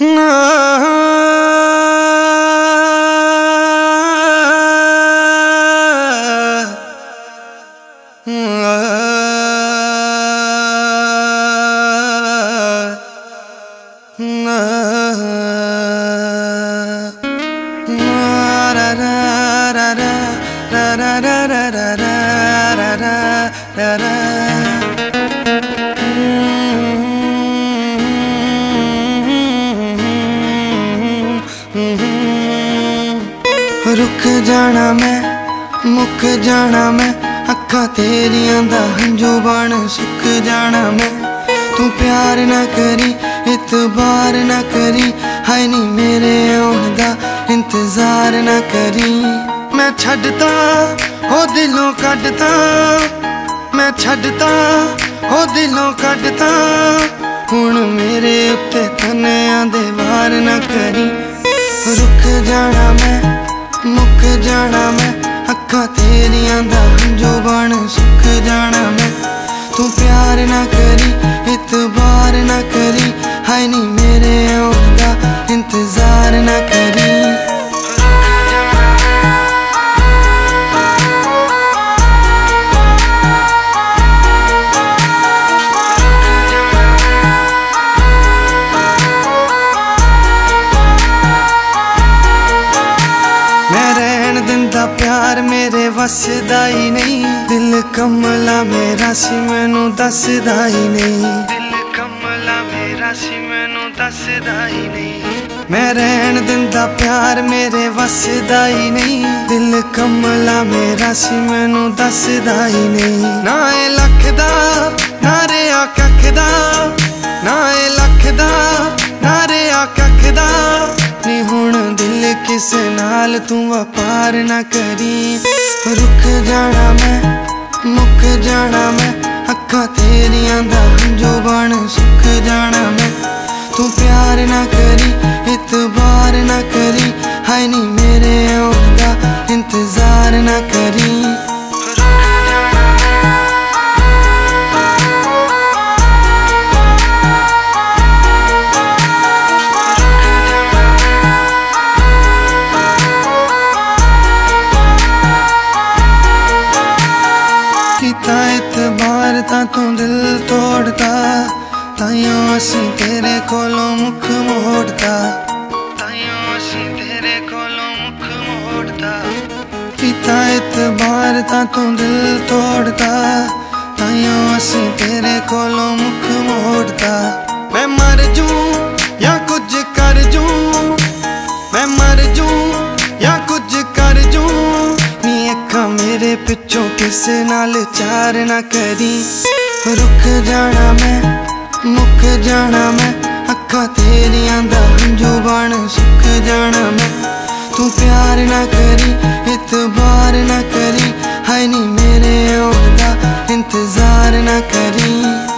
रुक जाना मैं, मुक जाना मैं, अखा तेरियां दा हंजू बन सुक जाना मैं। तू प्यार ना करी, इतबार ना करी, हाय नी मेरे आउण दा इंतजार ना करी। मैं छड्डदा हो दिलों कड्डदा, मैं छड्डदा हो दिलों कड्डदा, हुण मेरे उत्ते तन्नेआं दे वार ना करी। रुक जाना मैं, मुक जाना मैं, अखा तेरियां दा हंजू बन सुक जाना मैं। तू प्यार ना करी, इतबार ना करी, हाय नी मेरे आउण दा इंतजार ना करी। प्यार मेरे वसदा ही नहीं, दिल कमला मेरा सी मैनू दसदा ही नहीं। दिल कमला मेरा सी मैनू दसदा ही नहीं। मैं रहन दिंदा प्यार मेरे वसदा ही नहीं, दिल कमला मेरा सी मैनू दसदा ही नहीं। ना ए लख दा ना रेहा कख दा, ना ए लख दा ना रेहा कख दा, नी हुण दिल किसे नाल तू व्यापार ना करी। रुक जाना मैं, मुक जाना मैं, अखा तेरियां दा हंजू बन सुक जाना मैं। तू प्यार ना करी, इतबार ना करी, हाय नी मेरे आउण दा इंतजार ना करी। इतबार ता तू दिल तोड़ता, ताइयों असीं तेरे कोलों मुख मोड़ता, ताइयों असीं तेरे कोलों मुख मोड़ता। किता इतबार ता तू दिल तोड़ता, ताइयों असीं तेरे कोलों मुख मोड़ता। मैं मर जूं या कुछ कर जूं, मैं मर जूं या कुछ कर जूं, नी अखा मेरे पिछों किसे नाल चार ना करी। रुक जाना मैं, मुक जाना मैं, अखा तेरियां दा हंजू बन सुक जाना मैं। तू प्यार ना करी, इतबार ना करी, हाय नी मेरे आउण दा इंतजार ना करी।